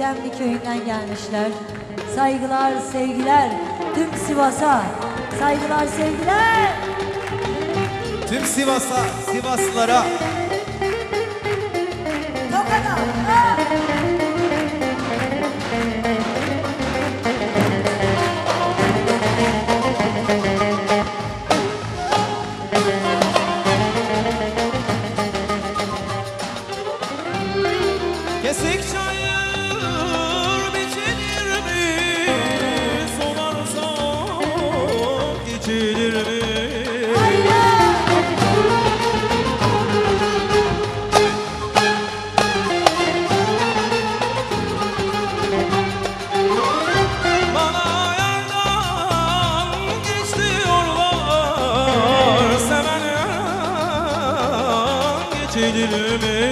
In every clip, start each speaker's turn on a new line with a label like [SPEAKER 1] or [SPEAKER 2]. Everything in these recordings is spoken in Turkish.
[SPEAKER 1] Gemli köyünden gelmişler. Saygılar, sevgiler tüm Sivas'a. Saygılar, sevgiler.
[SPEAKER 2] Tüm Sivas'a, Sivaslılara.
[SPEAKER 1] Tokat'a.
[SPEAKER 2] Kesik çayır biçilir mi? Sonarsam geçilir mi? Bana yerden geç diyorlar, seven geçilir mi?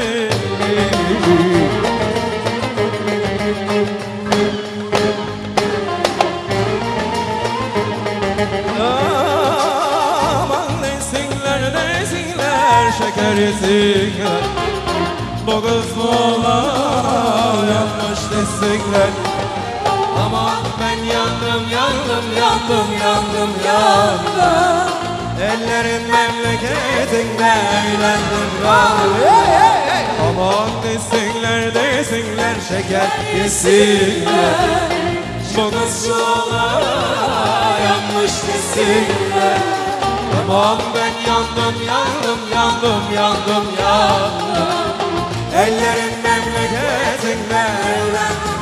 [SPEAKER 2] Aman desinler, desinler, şeker yesinler. Bu kız bu oğlan yanlış desinler. Aman ben yandım, yandım, yandım, yandım, yandım. Ellerin memleketinde eğlendim, kaldım. Aman desinler, desinler, şeker yesinler. Bu kız şu oğlan yanlış desinler. Aman ben yandım, yandım, yandım, yandım, yandım. Ellerin memleketinde eğlendim.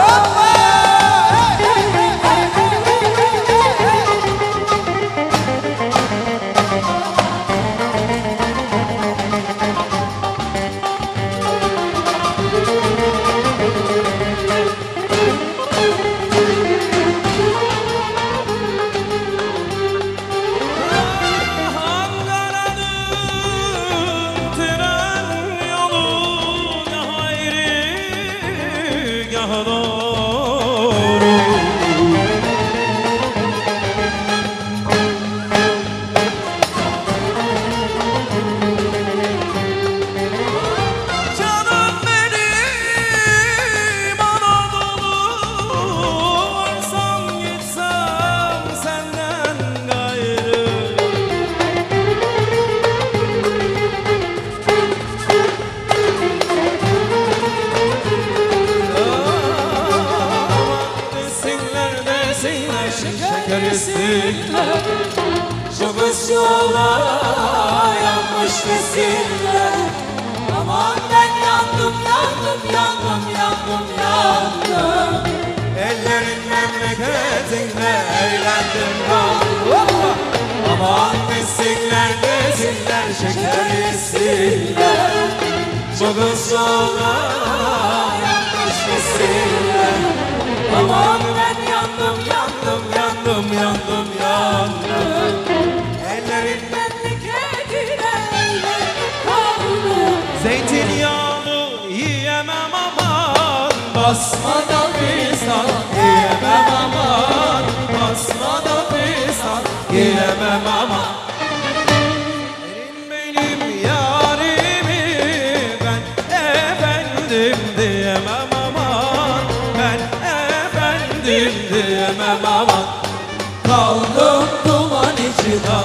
[SPEAKER 2] Şeker yesinler. Şu kız şu oğlan yanmış desinler. Aman ben yandım, yandım, yandım, yandım, yandım. Ellerin memleketinde eğlendim, kaldım. Aman desinler, desinler, şeker yesinler. Şu kız şu oğlan yanmış desinler. Aman ben yandım, yandım, yandım, yandım, yandım. Ellerin memleketine eğlendim, kaldım. Zeytinyağlı yiyemem aman, basmadan fistan yiyemem aman, basmadan fistan yiyemem aman. Benim yarimi ben efendim diyemem aman, ben efendim diyemem aman. Kaldım duman içinde.